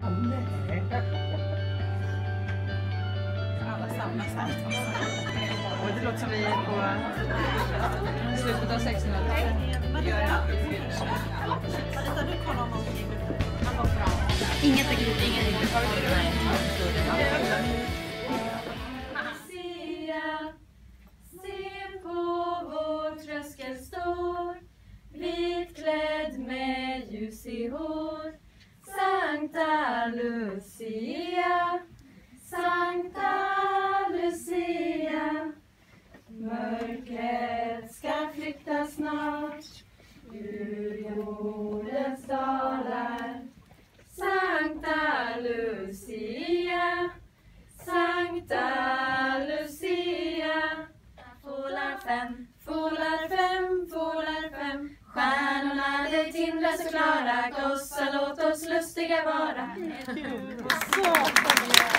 Nej. Alla samlas här. Och det låter som vi är på slutet av 1600-talet. Inget är gud, inget. Lucia, se på vår tröskel står, vitklädd med ljus i hår. Sankta Lucia, Sankta Lucia, mörkret ska flykta snart ur jordens dalar. Sankta Lucia, Sankta Lucia. Fålar fem, fålar fem, fålar fem. Stjärnorna det tindrar så klara. Gossa låt oss lustiga vara.